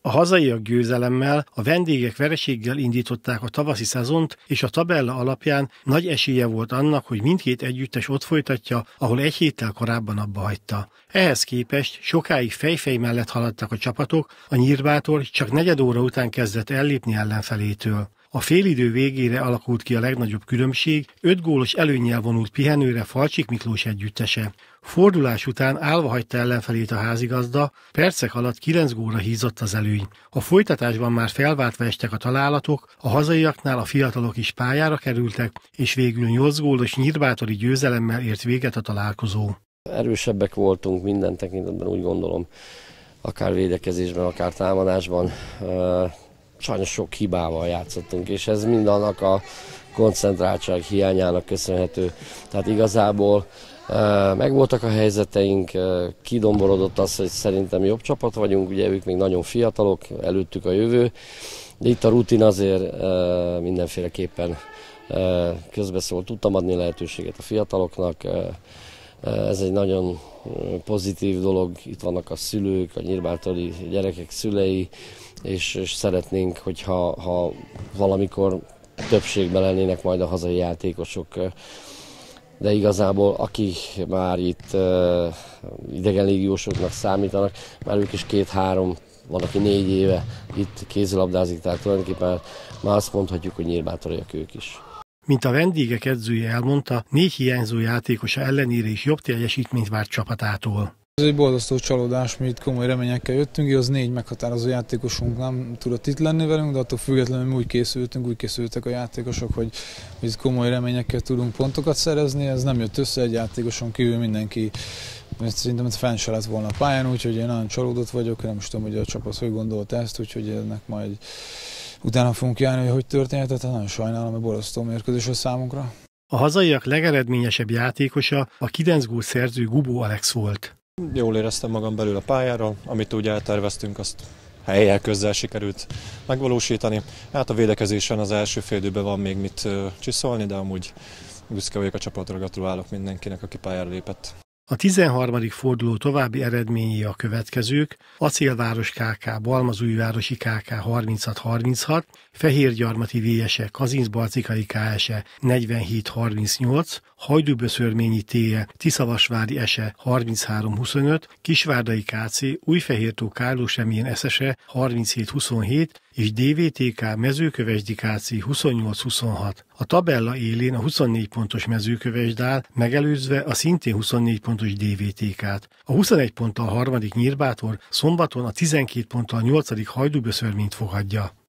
A hazaiak győzelemmel, a vendégek vereséggel indították a tavaszi szezont, és a tabella alapján nagy esélye volt annak, hogy mindkét együttes ott folytatja, ahol egy héttel korábban abbahagyta. Ehhez képest sokáig fejfej mellett haladtak a csapatok, a Nyírbátor csak negyed óra után kezdett ellépni ellenfelétől. A félidő végére alakult ki a legnagyobb különbség, 5 gólos előnnyel vonult pihenőre Falcsik Miklós együttese. Fordulás után állva hagyta ellenfelét a házigazda, percek alatt 9 gólra hízott az előny. A folytatásban már felváltva estek a találatok, a hazaiaknál a fiatalok is pályára kerültek, és végül 8 gólos nyírbátori győzelemmel ért véget a találkozó. Erősebbek voltunk minden tekintetben, úgy gondolom, akár védekezésben, akár támadásban. Sajnos sok hibával játszottunk, és ez mind annak a koncentráltság hiányának köszönhető. Tehát igazából megvoltak a helyzeteink, kidomborodott az, hogy szerintem jobb csapat vagyunk, ugye ők még nagyon fiatalok, előttük a jövő, de itt a rutin azért mindenféleképpen közbeszól, tudtam adni lehetőséget a fiataloknak. Ez egy nagyon pozitív dolog, itt vannak a szülők, a nyírbátori gyerekek szülei, és szeretnénk, hogyha valamikor többségben lennének majd a hazai játékosok, de igazából akik már itt idegen légiósoknak számítanak, már ők is 2-3, van aki 4 éve itt kézilabdázik, tehát tulajdonképpen már azt mondhatjuk, hogy nyírbátoriak ők is. Mint a vendégek edzője elmondta, 4 hiányzó játékosa ellenére is jobb teljesítményt várt csapatától. Ez egy borzasztó csalódás, mi itt komoly reményekkel jöttünk, az 4 meghatározó játékosunk nem tudott itt lenni velünk, de attól függetlenül mi úgy készültek a játékosok, hogy itt komoly reményekkel tudunk pontokat szerezni, ez nem jött össze, egy játékoson kívül mindenki szerintem fenn se lett volna a pályán, úgyhogy én nagyon csalódott vagyok, nem is tudom, hogy a csapat hogy gondolta ezt, úgyhogy ennek majd utána fogunk járni, hogy történhetett, nagyon sajnálom, hogy borzasztó mérkőzés a számunkra. A hazaiak legeredményesebb játékosa a 9 gól szerző Gubó Alex volt. Jól éreztem magam belül a pályáról, amit úgy elterveztünk, azt helyjel közzel sikerült megvalósítani. Hát a védekezésen az első fél időben van még mit csiszolni, de amúgy büszke vagyok a csapatra, gratulálok mindenkinek, aki pályára lépett. A 13. forduló további eredményei a következők: Acélváros KK, Balmazújvárosi KK 36-36, Fehérgyarmati VS-e, Kazincbarcikai KS-e 47-38, Hajdúböszörményi TE, Tiszavasvári SE 33-25, Kisvárdai KC, Újfehértó Kárlós Emén SSE 37-27 és DVTK Mezőkövesdi KC 28-26. A tabella élén a 24 pontos Mezőkövesd áll, megelőzve a szintén 24 pontos DVTK-t. A 21 ponttal harmadik Nyírbátor szombaton a 12 ponttal 8. Hajdúböszörményt fogadja.